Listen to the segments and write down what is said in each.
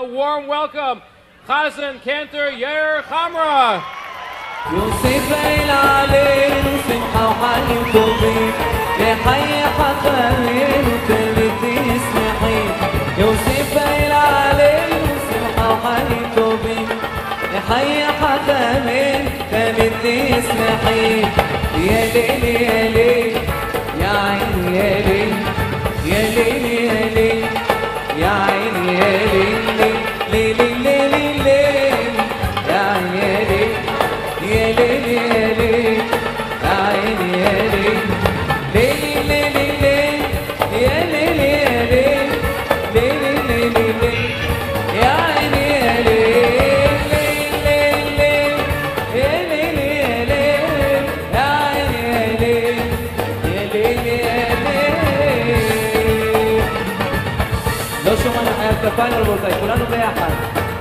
a warm welcome, Chazan Cantor Yair Chamra. يوسف العليل وسمحة وحنين طوبين لحي حخلين وتلتي اسمحين يوسف العليل وسمحة وحنين طوبين لحي حخلين تلتي اسمحين يا ليل يا ليل يا عيني يا ليل يا ليل يا ليل يا عيني يا ليل ليل ليل ليل يا عيني يا ليل يا ليل يا ليل يا عيني يا ليل ليل ليل ليل يا ليل يا ليل ليل ليل ليل يا عيني يا ليل ليل ليل يا ليل يا ليل يا عيني يا ليل يا ليل يا ليل لو شو ما اتفقنا ربوتاي كلنا بيحد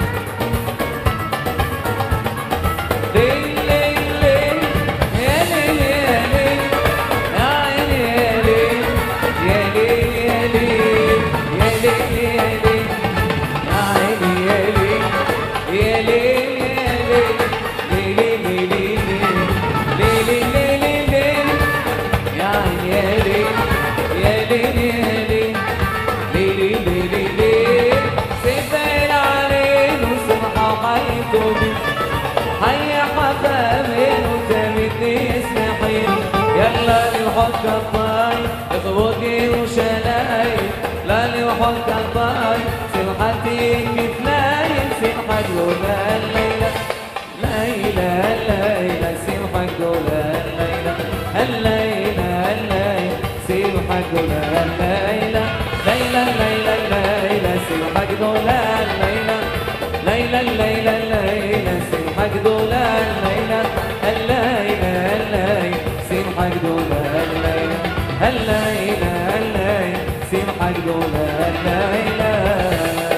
هيا حبايبي وتمتني اسمحين يلا نحط الطاي اخوتي وشلاي لا نحط الطاي سمحتي كفلاي سمحة دولا الليلة ليلة الليلة سمحة دولا الليلة الليلة الليلة سمحة دولا الليلة ليلة ليلة الليلة سمحة دولا الليلة ليلة الليلة الليلة سمحك دولا الليلة الليلة الليلة سمحك دولا الليلة الليلة الليلة سمحك دولا الليلة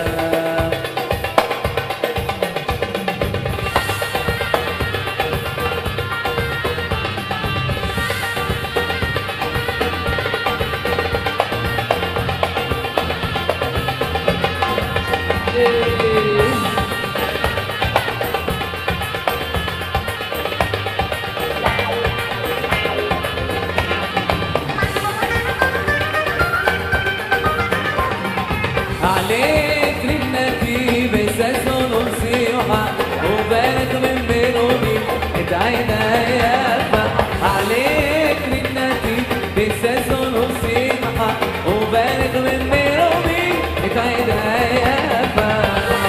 عليك رنتي بساسون ومسيحة وبارك من بينوني ادعينا يافا عليك رنتي بساسون ومسيحة وبارك من بينوني ادعينا يافا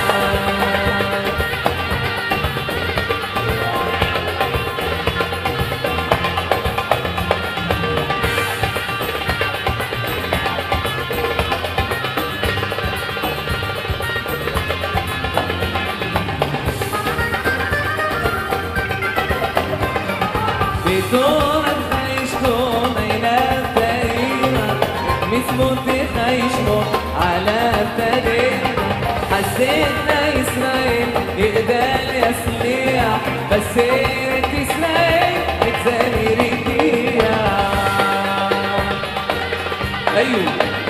بتوعد خيشكم إلى التاريخ مثبوت خيشكم على التاريخ حسيتنا إسرائيل إقدال يسليح بس إنت إسرائيل إتزاني ريكيا أيوه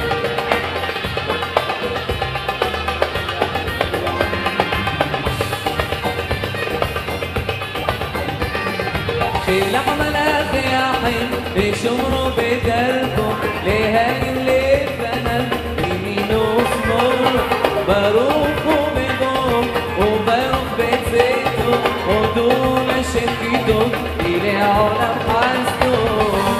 في لحظة الأخياحين بشمروا بدربهم لهاي اللي فنن يمين وشمال بروحوا بضم وبروح بزيتهم ودول شكيتهم إلى عالم حسنهم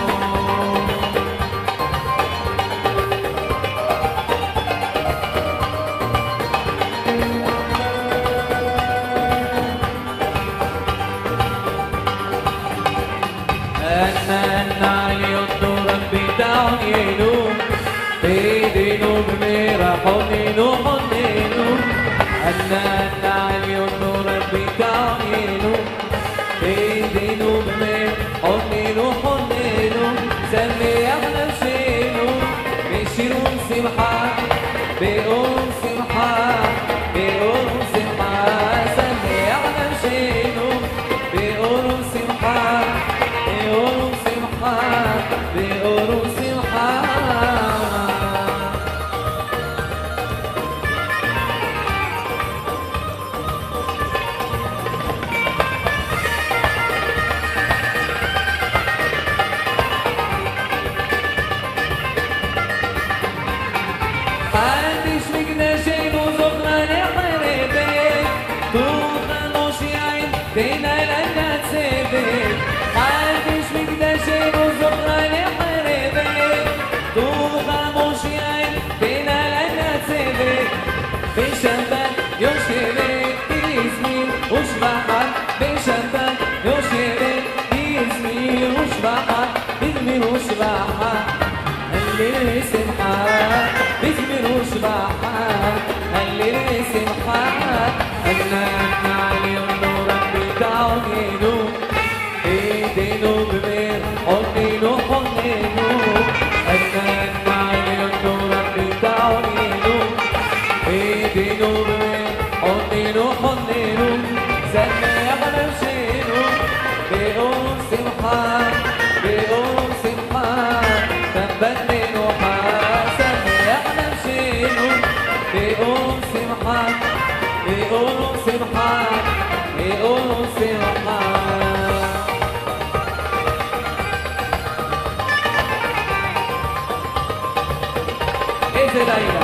أن علي الدور بتاعهم ينوم بيدينهم بميرحهم حنينهم أن علي الدور بتاعهم ينوم بيدينهم بميرحهم حنينهم سمي أحلى شينهم بيشيرهم سمحة بيقوم سمحة بيقوم سمحة سمي أحلى شينهم بيقوم سمحة بيقولوا سمحة بيقولوا سمحة بشبك يشرك باسمي وشبحك بشبك يشرك باسمي وشبحك باسمي وشبحك هللي سمحك باسمي وشبحك هللي سمحك أنا علي النور بتاعه ينوم ايدينه بمير حضنينه حضنينه أنا علي النور بتاعه ينوم ايدينه بمير حضنينه حضنينه سمع غنمشينه بيقوم سمحك بيقوم سمحك ثبت منه حال سمع غنمشينه بيقوم سمحك بيقوم سمحك بيقوم سمحك إذا ليلى